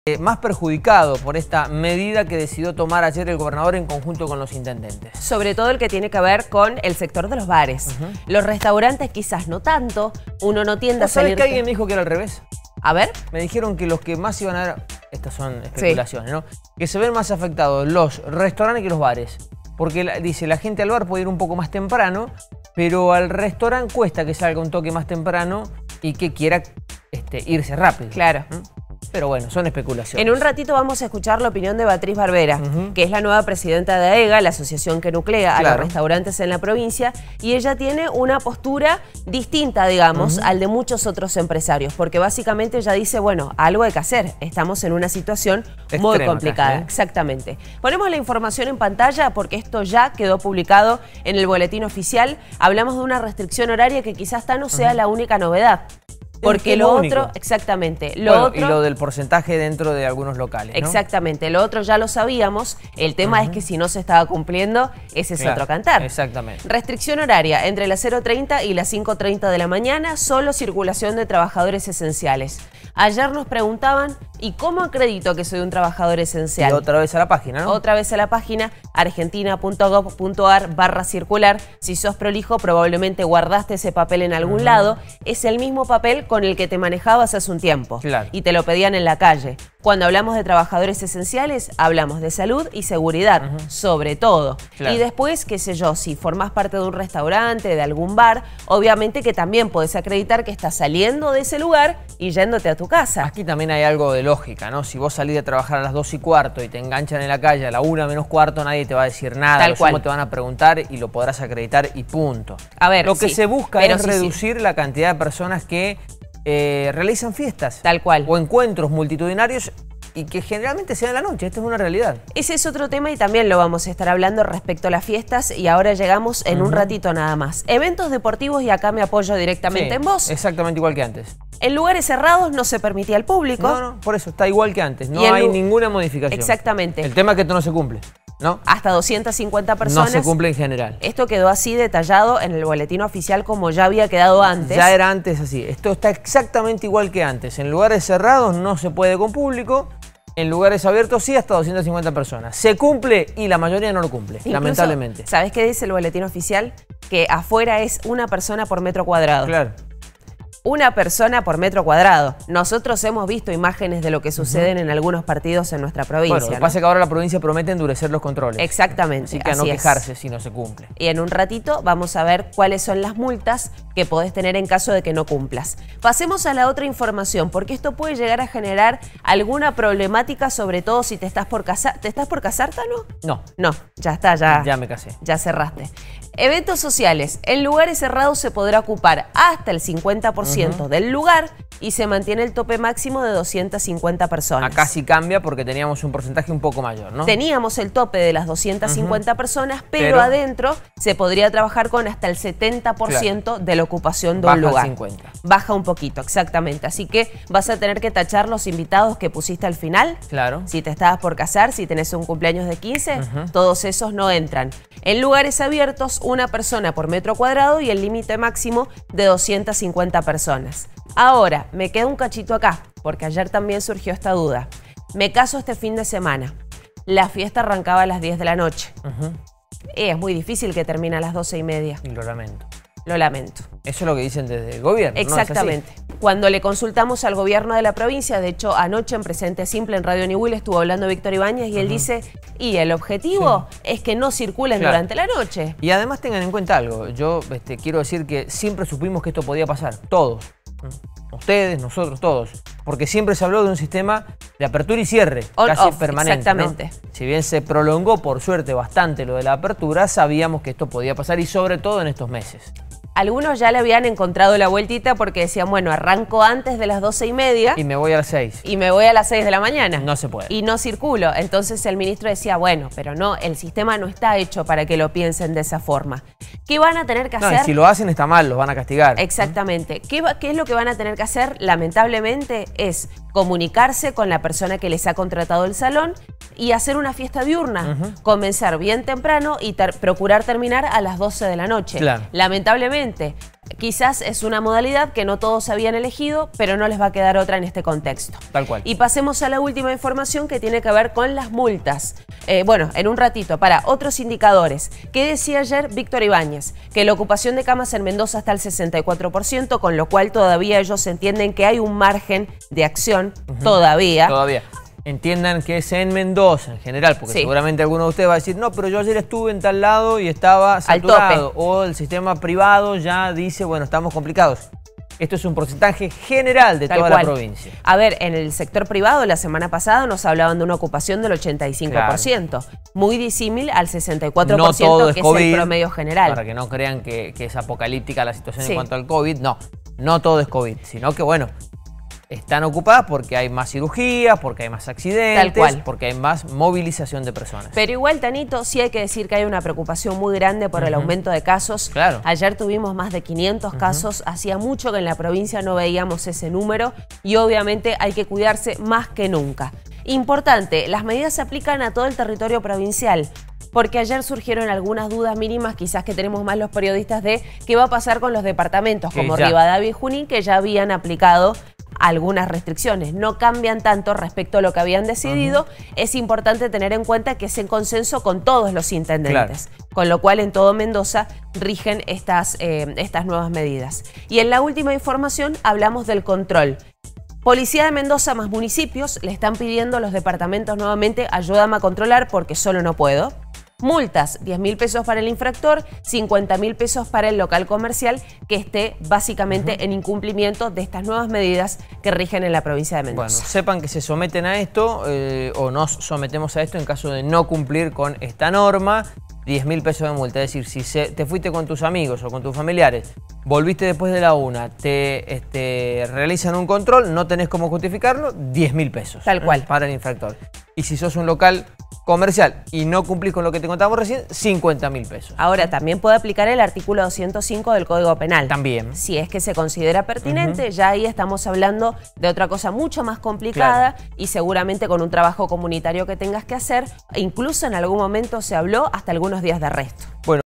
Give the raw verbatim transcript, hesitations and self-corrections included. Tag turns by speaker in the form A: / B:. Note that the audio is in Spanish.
A: más perjudicado por esta medida que decidió tomar ayer el gobernador en conjunto con los intendentes.
B: Sobre todo el que tiene que ver con el sector de los bares. Uh-huh. Los restaurantes quizás no tanto, uno no tiende a salir...
A: ¿Sabes que alguien me dijo que era al revés?
B: A ver.
A: Me dijeron que los que más iban a ver, estas son especulaciones, sí, ¿no? Que se ven más afectados los restaurantes que los bares. Porque la, dice, la gente al bar puede ir un poco más temprano, pero al restaurante cuesta que salga un toque más temprano y que quiera este, irse rápido.
B: Claro.
A: ¿Mm? Pero bueno, son especulaciones.
B: En un ratito vamos a escuchar la opinión de Beatriz Barbera, uh-huh, que es la nueva presidenta de AEGA, la asociación que nuclea a, claro, los restaurantes en la provincia, y ella tiene una postura distinta, digamos, uh-huh, al de muchos otros empresarios, porque básicamente ella dice, bueno, algo hay que hacer, estamos en una situación extrema, muy complicada. Casi, ¿eh? Exactamente. Ponemos la información en pantalla porque esto ya quedó publicado en el boletín oficial. Hablamos de una restricción horaria que quizás esta no sea, uh-huh, la única novedad. Porque lo otro, exactamente, lo
A: bueno,
B: otro...
A: Y lo del porcentaje dentro de algunos locales, ¿no?
B: Exactamente, lo otro ya lo sabíamos, el tema, uh-huh, es que si no se estaba cumpliendo, ese es, claro, otro cantar.
A: Exactamente.
B: Restricción horaria entre las cero treinta y las cinco treinta de la mañana, solo circulación de trabajadores esenciales. Ayer nos preguntaban, ¿y cómo acredito que soy un trabajador esencial?
A: Y otra vez a la página, ¿no?
B: Otra vez a la página, argentina.gov.ar barra circular. Si sos prolijo, probablemente guardaste ese papel en algún, uh-huh, lado. Es el mismo papel con el que te manejabas hace un tiempo.
A: Claro.
B: Y te lo pedían en la calle. Cuando hablamos de trabajadores esenciales, hablamos de salud y seguridad, uh-huh, sobre todo. Claro. Y después, qué sé yo, si formás parte de un restaurante, de algún bar, obviamente que también podés acreditar que estás saliendo de ese lugar y yéndote a tu casa.
A: Aquí también hay algo de lógica, ¿no? Si vos salís de trabajar a las dos y cuarto y te enganchan en la calle a la una menos cuarto, nadie te va a decir nada.
B: Tal cual.
A: Te van a preguntar y lo podrás acreditar y punto.
B: A ver,
A: lo que
B: sí,
A: se busca es
B: sí,
A: reducir
B: sí.
A: la cantidad de personas que eh, realizan fiestas.
B: Tal cual.
A: O encuentros multitudinarios y que generalmente se da en la noche. Esto es una realidad.
B: Ese es otro tema y también lo vamos a estar hablando respecto a las fiestas y ahora llegamos en, uh-huh, un ratito nada más. Eventos deportivos y acá me apoyo directamente, sí, en vos.
A: Exactamente igual que antes.
B: En lugares cerrados no se permitía al público.
A: No, no, por eso está igual que antes. No hay ninguna modificación.
B: Exactamente.
A: El tema es que esto no se cumple, ¿no?
B: Hasta doscientas cincuenta personas.
A: No se cumple en general.
B: Esto quedó así detallado en el boletín oficial como ya había quedado antes.
A: Ya era antes así. Esto está exactamente igual que antes. En lugares cerrados no se puede con público. En lugares abiertos sí, hasta doscientas cincuenta personas. Se cumple y la mayoría no lo cumple, incluso, lamentablemente.
B: ¿Sabés qué dice el boletín oficial? Que afuera es una persona por metro cuadrado.
A: Claro.
B: Una persona por metro cuadrado. Nosotros hemos visto imágenes de lo que suceden, uh-huh, en algunos partidos en nuestra provincia.
A: Bueno, lo que
B: ¿no?
A: pasa es que ahora la provincia promete endurecer los controles.
B: Exactamente.
A: Así que a no quejarse si no se cumple.
B: Y en un ratito vamos a ver cuáles son las multas que podés tener en caso de que no cumplas. Pasemos a la otra información, porque esto puede llegar a generar alguna problemática, sobre todo si te estás por casar. ¿Te estás por casar, Tano?
A: No.
B: No, ya está, ya.
A: Ya me casé.
B: Ya cerraste. Eventos sociales. En lugares cerrados se podrá ocupar hasta el cincuenta por ciento, uh-huh, del lugar y se mantiene el tope máximo de doscientas cincuenta personas.
A: Acá sí cambia porque teníamos un porcentaje un poco mayor, ¿no?
B: Teníamos el tope de las doscientas cincuenta, uh-huh, personas, pero, pero adentro se podría trabajar con hasta el setenta por ciento, claro, de la ocupación de
A: Baja
B: un lugar.
A: Al cincuenta.
B: Baja un poquito, exactamente. Así que vas a tener que tachar los invitados que pusiste al final.
A: Claro.
B: Si te estabas por casar, si tenés un cumpleaños de quince, uh-huh, todos esos no entran. En lugares abiertos, una persona por metro cuadrado y el límite máximo de doscientas cincuenta personas. Ahora, me queda un cachito acá, porque ayer también surgió esta duda. Me caso este fin de semana. La fiesta arrancaba a las diez de la noche. Uh-huh. Es muy difícil que termine a las doce y media.
A: Y lo lamento.
B: Lo lamento.
A: Eso es lo que dicen desde el gobierno.
B: Exactamente.
A: ¿No es así?
B: Cuando le consultamos al gobierno de la provincia, de hecho anoche en Presente Simple en Radio Niwil estuvo hablando Víctor Ibáñez y él, uh-huh, dice, y el objetivo, sí, es que no circulen, claro, durante la noche.
A: Y además tengan en cuenta algo, yo este, quiero decir que siempre supimos que esto podía pasar, todos. Ustedes, nosotros, todos. Porque siempre se habló de un sistema de apertura y cierre,
B: On,
A: casi
B: off,
A: permanente.
B: Exactamente.
A: ¿No? Si bien se prolongó, por suerte, bastante lo de la apertura, sabíamos que esto podía pasar y sobre todo en estos meses.
B: Algunos ya le habían encontrado la vueltita porque decían, bueno, arranco antes de las doce y media.
A: Y me voy a las seis.
B: Y me voy a las seis de la mañana.
A: No se puede.
B: Y no circulo. Entonces el ministro decía, bueno, pero no, el sistema no está hecho para que lo piensen de esa forma. ¿Qué van a tener que hacer?
A: No, y si lo hacen está mal, los van a castigar.
B: Exactamente. ¿Qué, va, ¿Qué es lo que van a tener que hacer? Lamentablemente es comunicarse con la persona que les ha contratado el salón y hacer una fiesta diurna,
A: Uh-huh.
B: comenzar bien temprano y ter procurar terminar a las doce de la noche.
A: Claro.
B: Lamentablemente, quizás es una modalidad que no todos habían elegido, pero no les va a quedar otra en este contexto.
A: Tal cual.
B: Y pasemos a la última información que tiene que ver con las multas. Eh, bueno, en un ratito, para otros indicadores. ¿Qué decía ayer Víctor Ibáñez? Que la ocupación de camas en Mendoza está al sesenta y cuatro por ciento, con lo cual todavía ellos entienden que hay un margen de acción, uh-huh. todavía.
A: Todavía. Entiendan que es en Mendoza en general, porque sí. seguramente alguno de ustedes va a decir, no, pero yo ayer estuve en tal lado y estaba saturado. O el sistema privado ya dice, bueno, estamos complicados. Esto es un porcentaje general de
B: Tal
A: toda
B: cual.
A: la provincia.
B: A ver, en el sector privado la semana pasada nos hablaban de una ocupación del ochenta y cinco por ciento. Claro. Muy disímil al sesenta y cuatro por ciento, no todo es que COVID, es el promedio general.
A: Para que no crean que, que es apocalíptica la situación
B: sí.
A: en cuanto al COVID. No, no todo es COVID, sino que bueno, están ocupadas porque hay más cirugías, porque hay más accidentes,
B: Tal cual.
A: porque hay más movilización de personas.
B: Pero igual, Tanito, sí hay que decir que hay una preocupación muy grande por uh-huh. el aumento de casos.
A: Claro.
B: Ayer tuvimos más de quinientos uh-huh. casos, hacía mucho que en la provincia no veíamos ese número y obviamente hay que cuidarse más que nunca. Importante, las medidas se aplican a todo el territorio provincial. Porque ayer surgieron algunas dudas mínimas, quizás que tenemos más los periodistas, de qué va a pasar con los departamentos como
A: ya.
B: Rivadavia y Junín, que ya habían aplicado algunas restricciones. No cambian tanto respecto a lo que habían decidido. Uh-huh. Es importante tener en cuenta que es en consenso con todos los intendentes. Claro. Con lo cual en todo Mendoza rigen estas, eh, estas nuevas medidas. Y en la última información hablamos del control. Policía de Mendoza más municipios le están pidiendo a los departamentos nuevamente, ayúdame a controlar porque solo no puedo. Multas, diez mil pesos para el infractor, cincuenta mil pesos para el local comercial que esté básicamente uh-huh. en incumplimiento de estas nuevas medidas que rigen en la provincia de Mendoza.
A: Bueno, sepan que se someten a esto eh, o nos sometemos a esto en caso de no cumplir con esta norma. diez mil pesos de multa, es decir, si se, te fuiste con tus amigos o con tus familiares, volviste después de la una, te este, realizan un control, no tenés cómo justificarlo, diez mil pesos.
B: Tal cual.
A: ¿eh? Para el infractor. Y si sos un local comercial y no cumplís con lo que te contamos recién, cincuenta mil pesos.
B: Ahora, también puede aplicar el artículo doscientos cinco del Código Penal.
A: También.
B: Si es que se considera pertinente, uh-huh. ya ahí estamos hablando de otra cosa mucho más complicada claro. y seguramente con un trabajo comunitario que tengas que hacer. Incluso en algún momento se habló hasta algunos días de arresto.
A: Bueno.